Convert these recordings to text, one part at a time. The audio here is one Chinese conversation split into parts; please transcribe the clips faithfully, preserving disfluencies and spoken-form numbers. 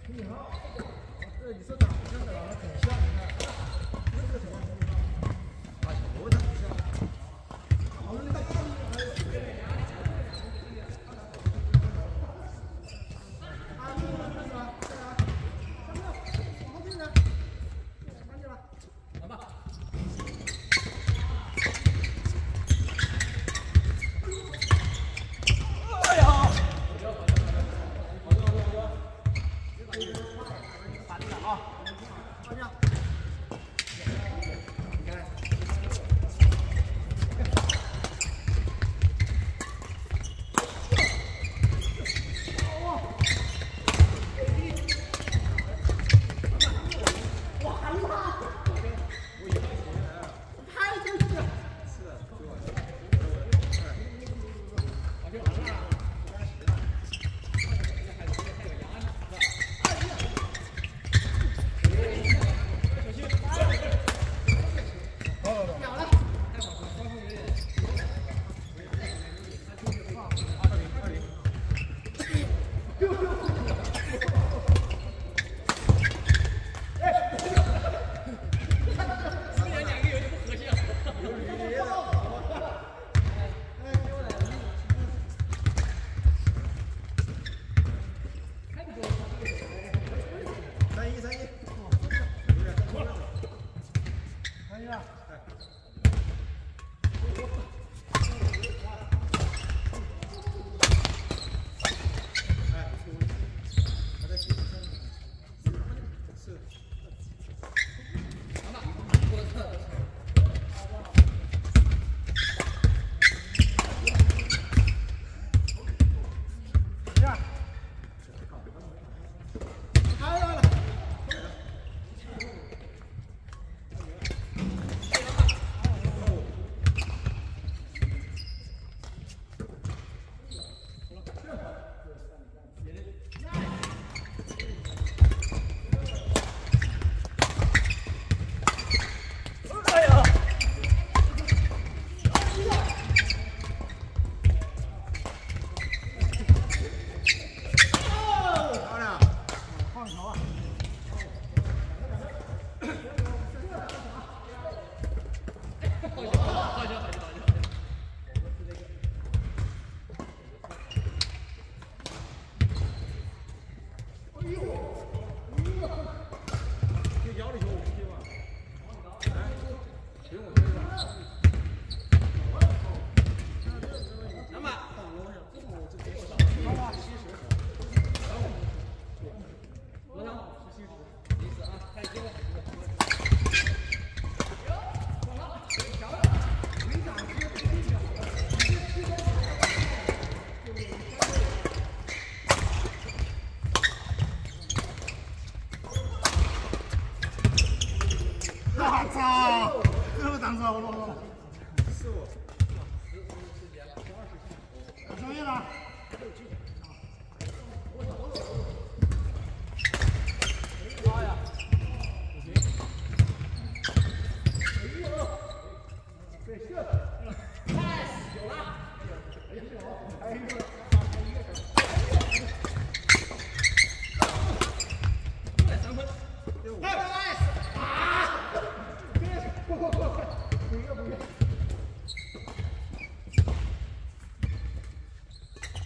你好，这你说长得像的，长得很像，你看，这是什么？啊，我长得像。我们那个大操！最后挡住了，我落了。 是我。 专业了。 妈呀！对，是。pass 有了。还有一个。 哎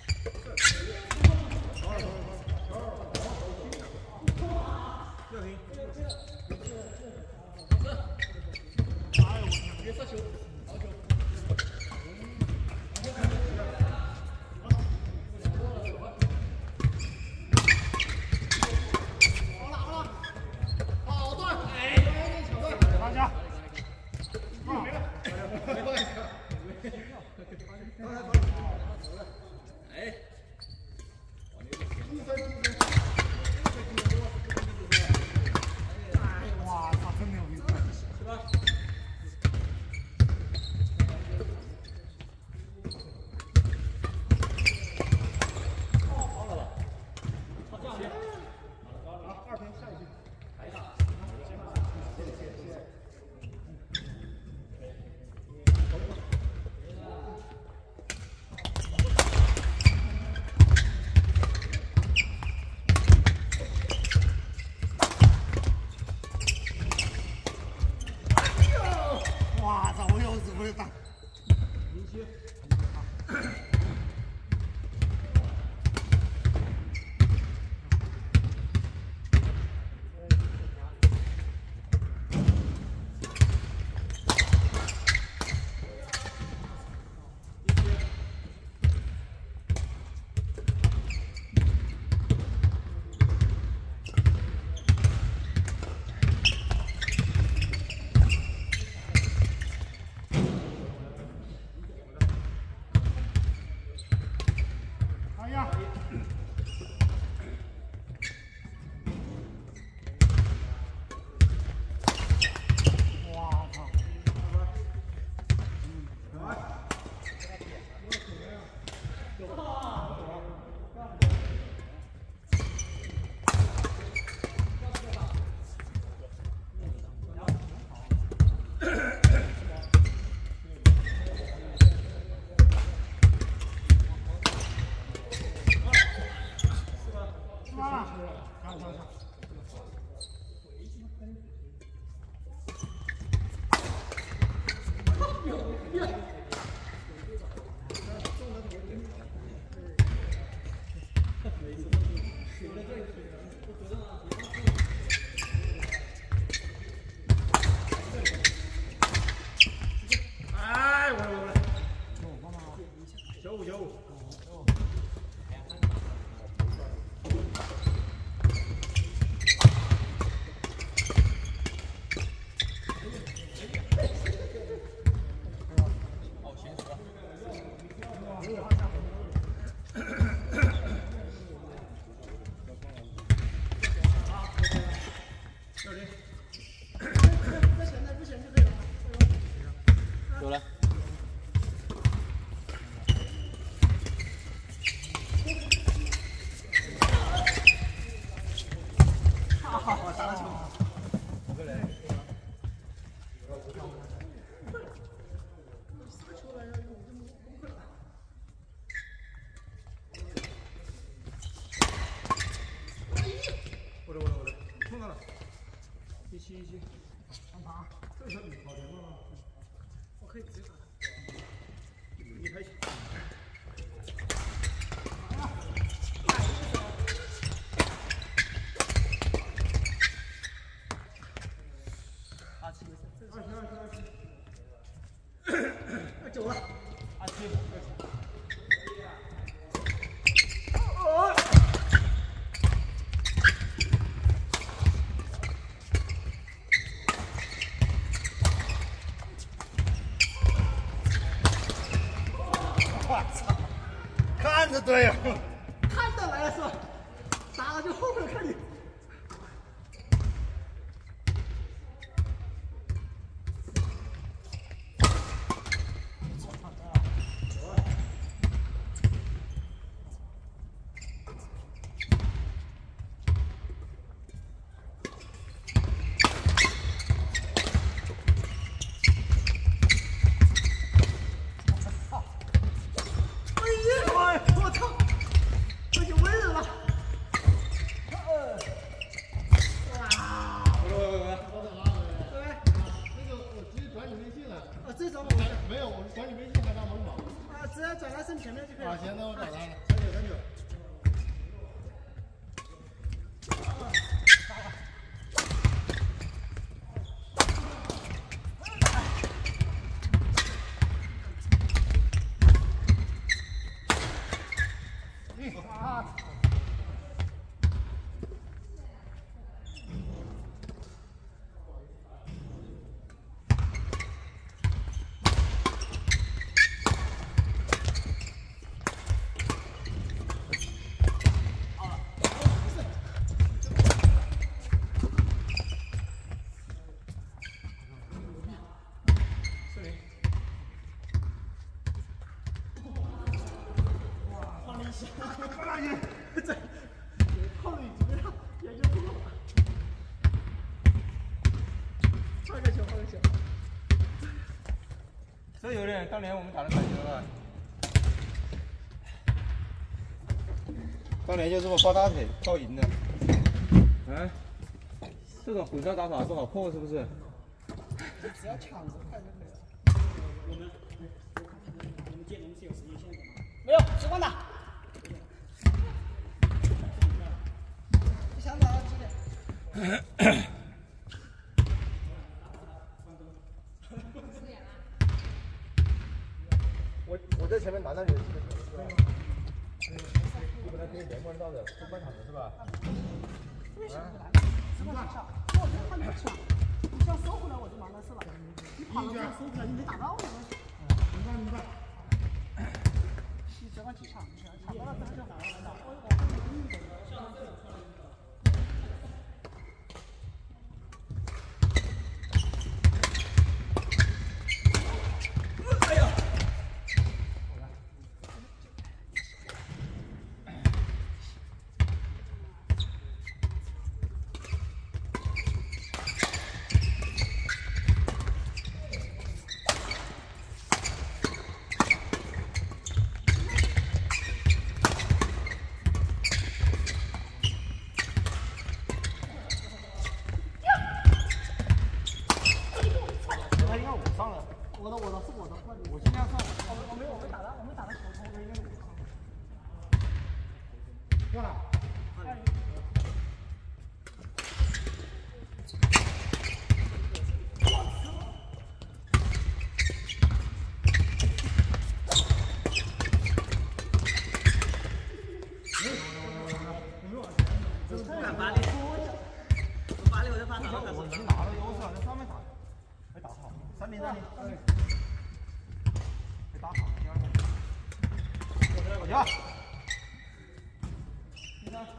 了，上上上。哎，我我我，九五九五。 有了。 好，打了球。过来。我的我的我的，碰到了。一七一七。上场。这小女跑前面了。我可以直接打。你开球。 走了，二七，哦，我操，看着对呀，看着来了是吧？打了就后面看你。 我操！这就味了。哇！喂喂喂喂！ 那个我直接转你微信了。 啊，这找我没有，我转你微信还让门宝。 啊，只要转到正前面就可以了。 啊，行，那我找他了。 三九三九。啊！四零。哇，换了一下，哎呀，这泡了几个，也就够了。换个球，换个球。 这有点当年我们打的感觉了。当年就这么抱大腿抱赢的。嗯，这种混双打法不好破是不是？ 只要抢着快就可以了。 我们我们建龙是有时间限制吗？ 没有，直光打。你想打到几点？ 我我在前面拿到你的这个球是吧？你本来可以连贯到的，中半场的是吧？ 为什么不来？直光打上，我觉得他没抢，你这样收回来我就完了是吧？你跑了这样收回来，你没打到我。 明白明白。 你直光几场？抢到了之后就好了，打。 发力，我发力我就发好了。 我已经拿了优势了，在上面打，没打好，三零三零，没打好，第二个。呀！第三。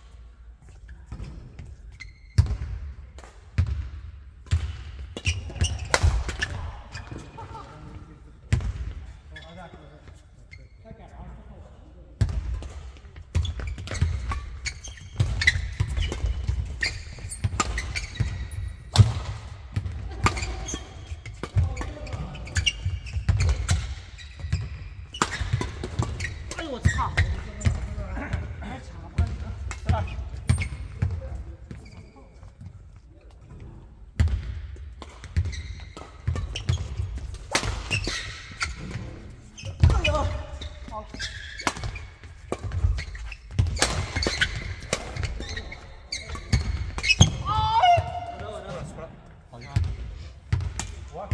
我操！哎呦！好。哎！我的我的， 出来，好像。我。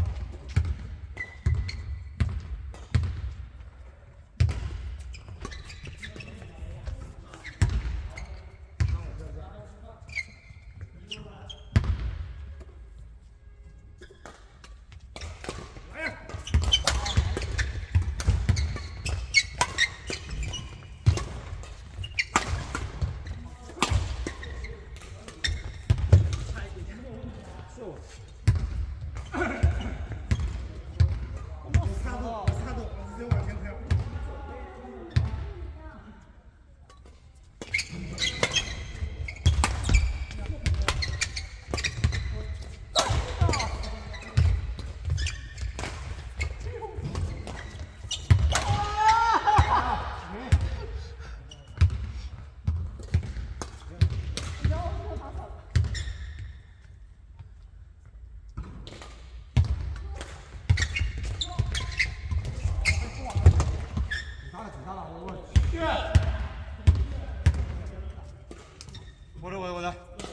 我的我的我的。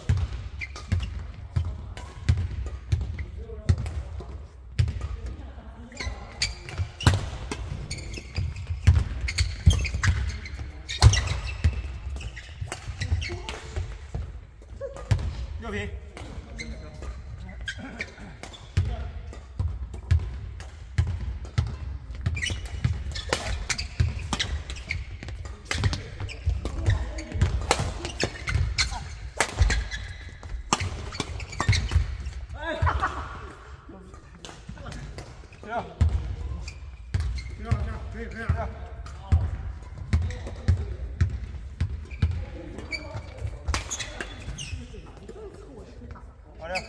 右平。这样，这样，这样，可以，可以，这样。好的。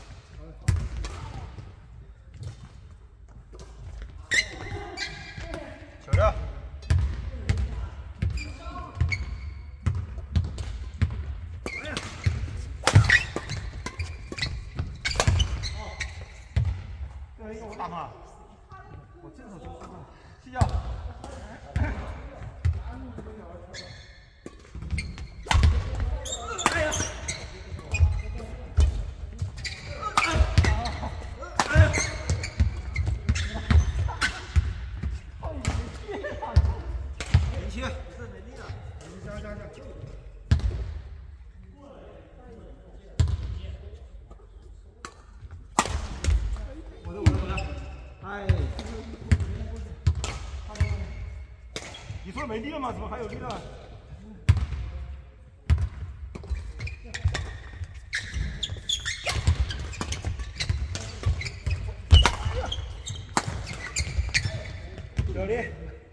球着。哎呀！这一个我打嘛。 我这手就这个，踢脚。哎呀！哎呀！连七，是没力了。加加加！我的我的我的，哎。 你说没力了吗？怎么还有力了？有力。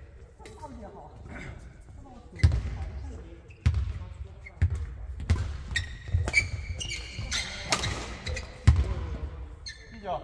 一脚。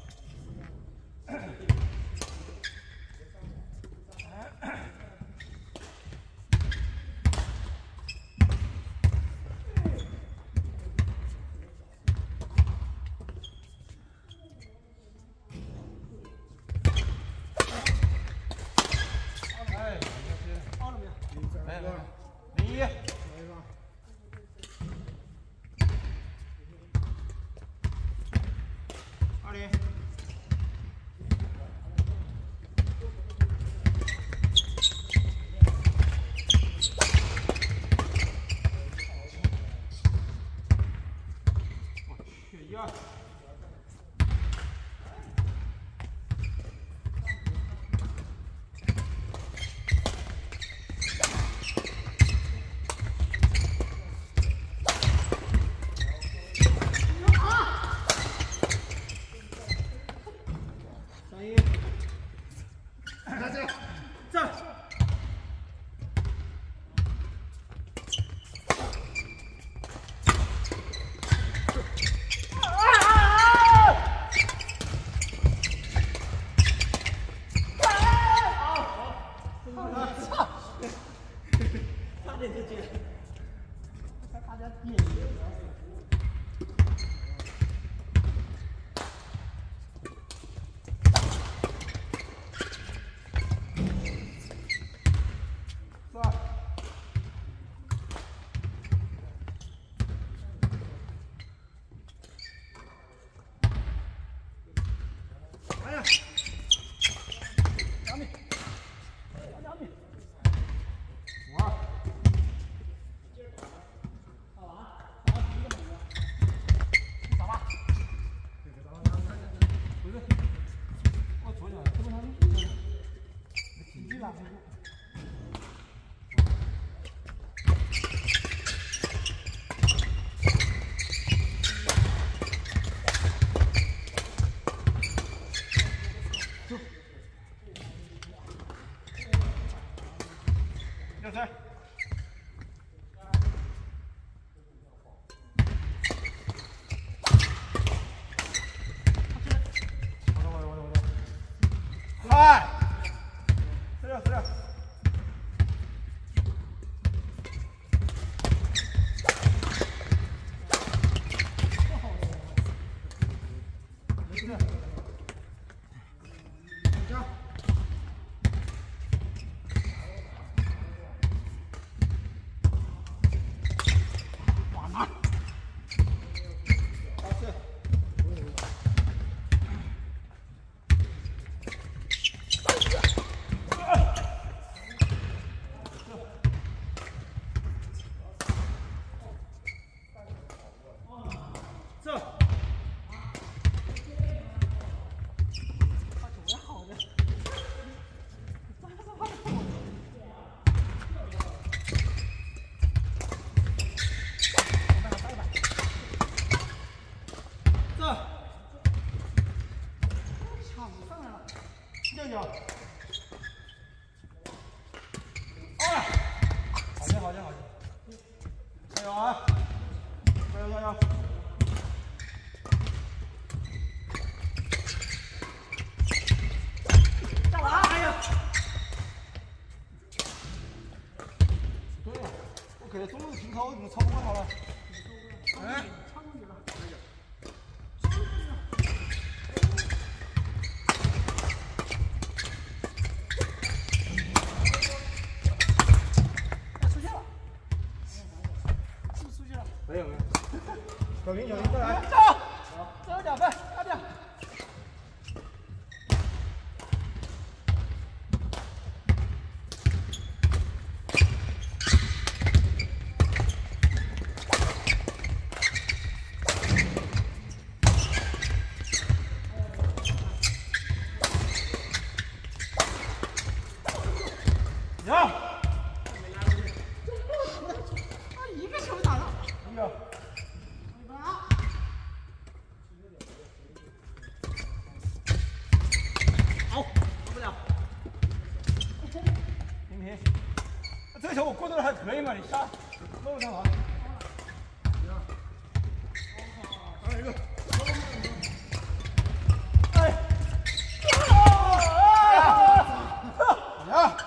零一，二零， 一二。三一。来这，这。 差点就进了，他大家点哎呀，两米，两米，五二。 六三，我的我的我的我的，快，四六四六，没事，加。 这，他球也好的，这，抢不上来了，六九，二，好些好些好些，加油啊！加油加油！ 给他中路平超，怎么超不过他了？哎，超过你了，超过你了。出现了，是不是出去了？没有没有。小明小明过来，走，最后两分，快点。 行，他一个球打了，一个，好，受不了，平平，这个球我过得还可以嘛，你下，漏上了，还有一个，哎，呀！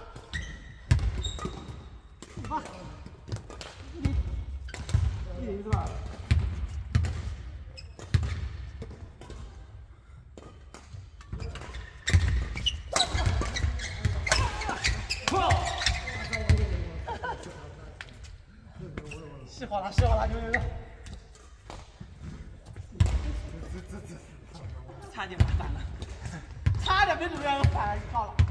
一零是吧？细化了，细化了，牛牛牛！差点完蛋了，差点被主任反告了。